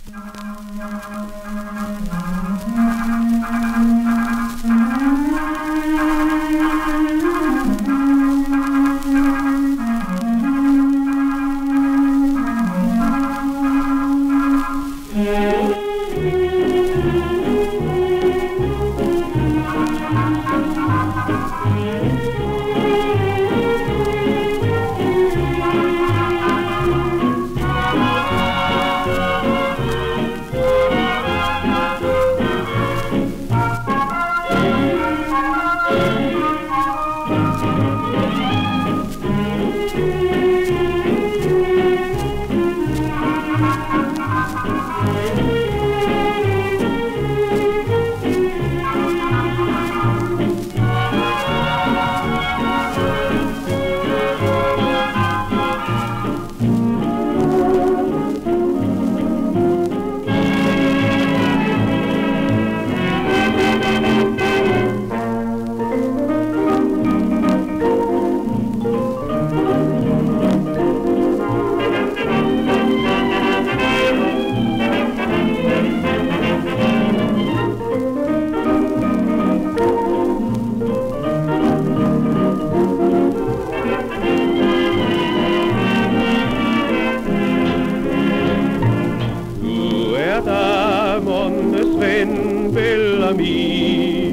Ven Bellamy,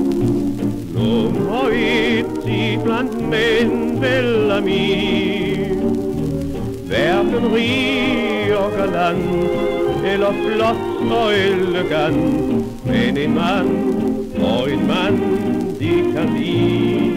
nummer et iblandt mænd Bellamy. Hverken rig og galant, eller flot og elegant, men en mand og en mand, de kan lide.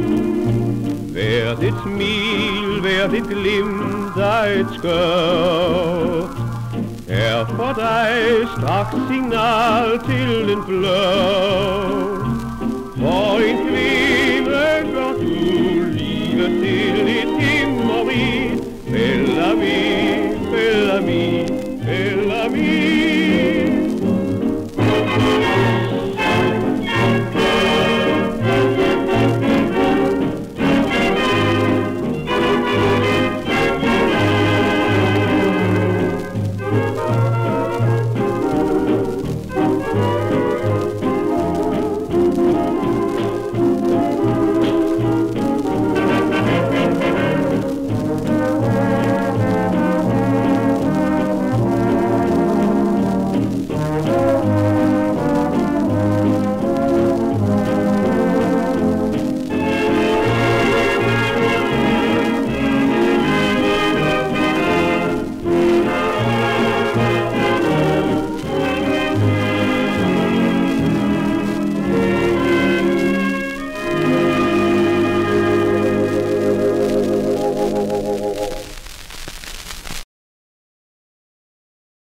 Hvert et smil, hvert et glimt af et skørt, er for dig straks signal til en flørt. For en kvinde gør du livet til et himmeri, Bellamy.